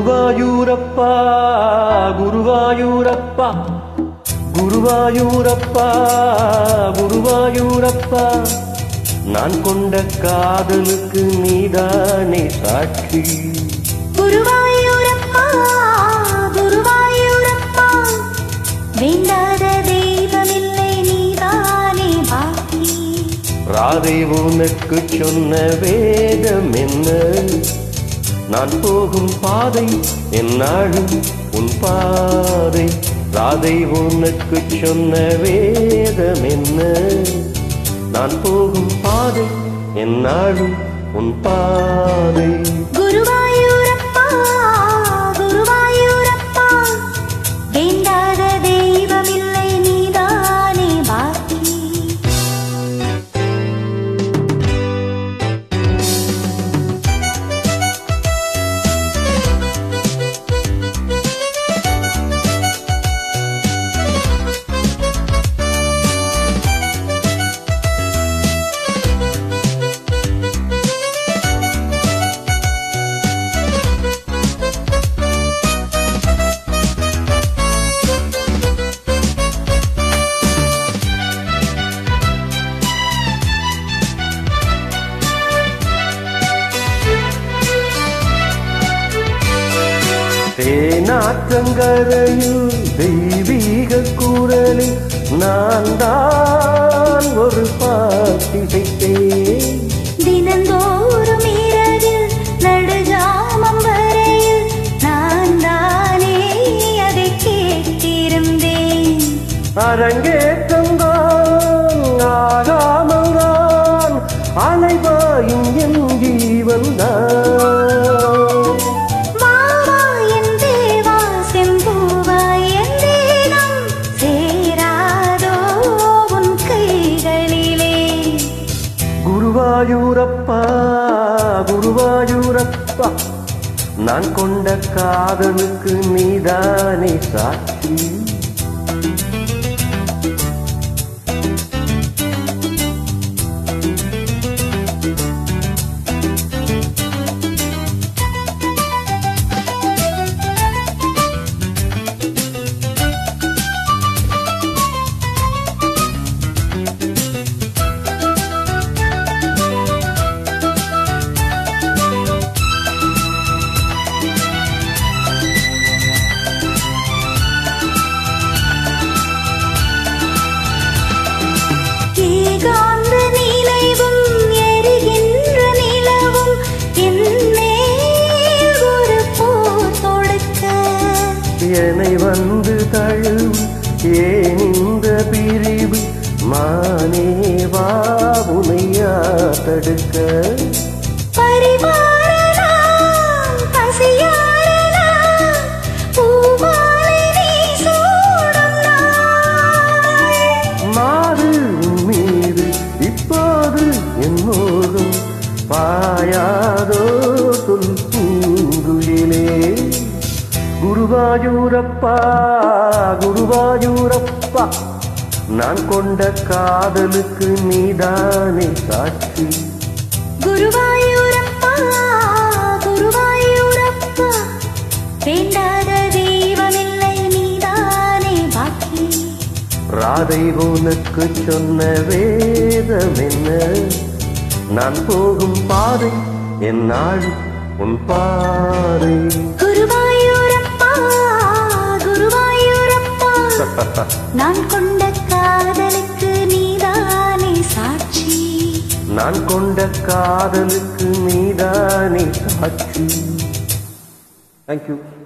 குருவாயூரப்பா குருவாயூரப்பா குருவாயூரப்பா குருவாயூரப்பா நான் கொண்ட காதலுக்கு நீதானே சாட்சி. குருவாயூரப்பா குருவாயூரப்பா வேண்டாத தெய்வமில்லை நீதானே பாக்கி. ராதை உனக்கு சொன்ன வேதம் என்ன? நான் போகும் பாதை என்னாலும் உன் பாதை. ராதை உனக்கு சொன்ன வேதம் என்ன? நான் போகும் பாதை என்னாலும் உன் பாதை. குருவாயூரப்பா குருவாயூரப்பா வேண்டாத தெய்வமில்லை நீதானே பாக்கி. தேனாற்றங்கரையில் தெய்வீக குரலில் நான் தான் ஒரு பாட்டி வைத்தேன். தினந்தோறும் இரவில் நடுஜாமம் வரையில் நான் தானே அதை கேட்டிருந்தேன். அரங்கேற்றம்தான் ஆகாமல் தான் அலைவாயும் என் ஜீவன் தான். குருவாயூரப்பா குருவாயூரப்பா நான் கொண்ட காதலுக்கு நீதானே சாட்சி. என்னை வந்து தழுவு ஏன் இந்த பிரிவு மானே வா உனையா தடுக்க. மாறு மீது இப்போது என் மோகம் பாயாதோ சொல் பூங்குயிலே. குருவாயூரப்பா குருவாயூரப்பா நான் கொண்ட காதலுக்கு நீதானே சாட்சி. குருவாயூரப்பா குருவாயூரப்பா வேண்டாத தெய்வமில்லை நீதானே பாக்கி. ராதை உனக்கு சொன்ன வேதம் என்ன? நான் போகும் பாதை என்னாலும் உன் பாதை. குருவாயூரப்பா குருவாயூரப்பா நான் கொண்ட காதலுக்கு நீதானே சாட்சி. நான் கொண்ட காதலுக்கு நீதானே சாட்சி. Thank you.